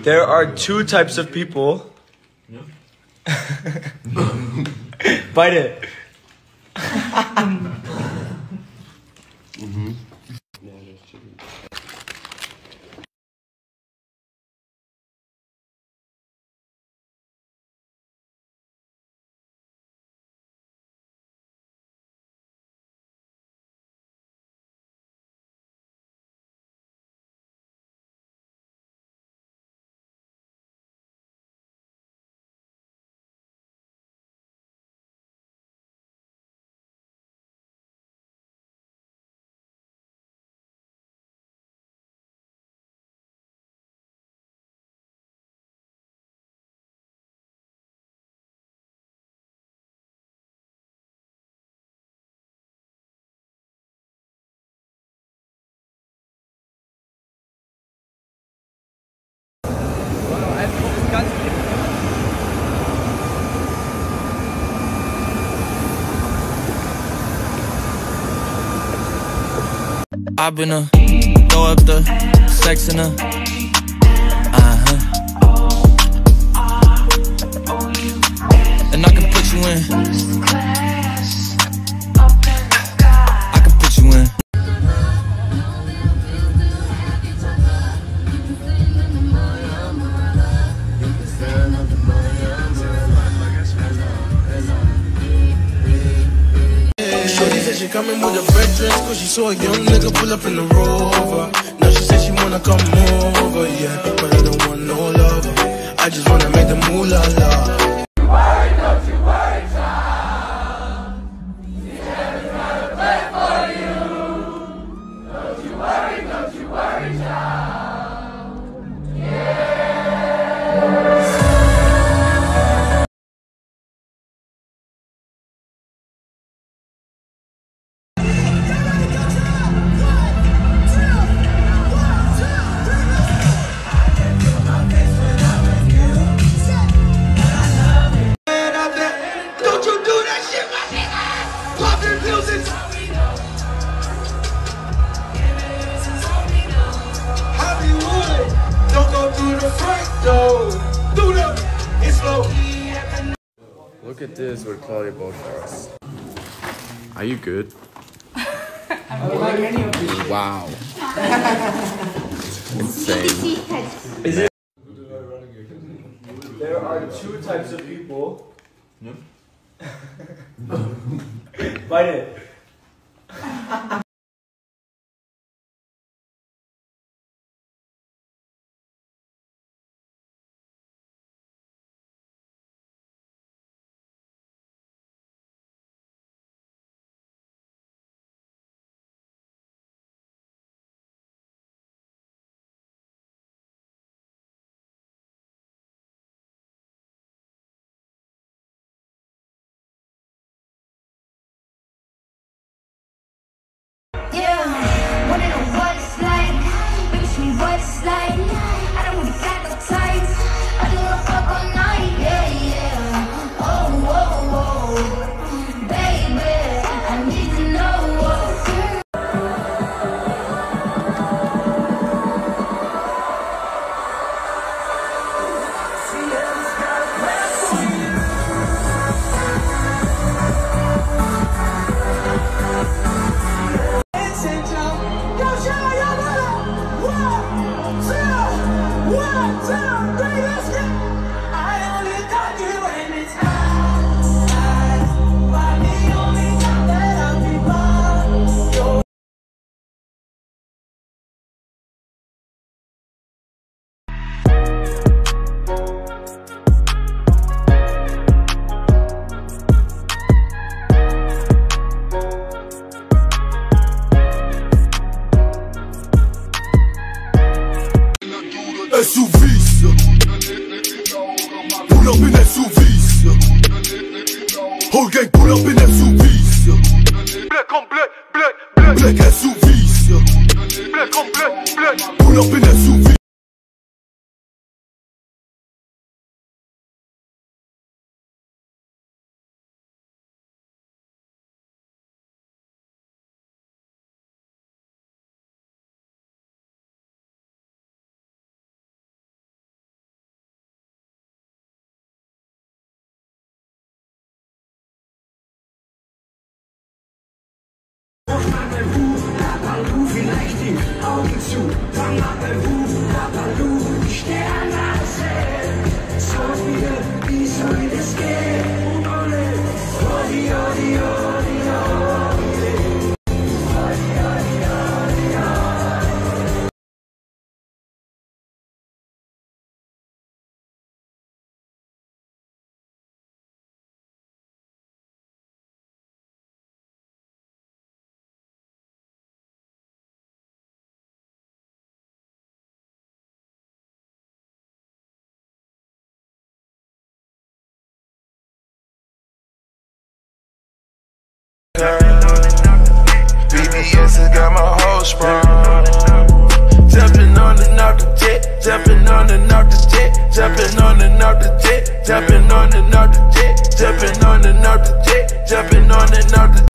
There are two types of people. Bite it. I've been a throw up the sex in her. And I can put you in. I can put you in. Shorty said she coming with a red dress, cause she saw a young nigga pull up in the Rover. Now she said she wanna come over, yeah, but I don't want no love. I just wanna make the moolah la. Don't you worry, child. Heaven's got a plan for you. Don't you worry, child. Yeah. Look at this what Claudia bought for us. Are you good? Wow. Insane. There are two types of people. Bite it. SUVs, pull up in SUVs, whole gang pull up in SUVs, black on black, black SUVs, black on black, pull up in SUVs. die Augen zu, dann mache Huhu, Sterne sehen. So viele, wie soll es gehen? Ole, Odi, Odi, Odi, Odi. BBS has got my whole sprung. Jumping on and off the jet, jumping on and off the jet, jumping on and off the jet, jumping on and off the jet, jumping on and off the jet, jumping on and off the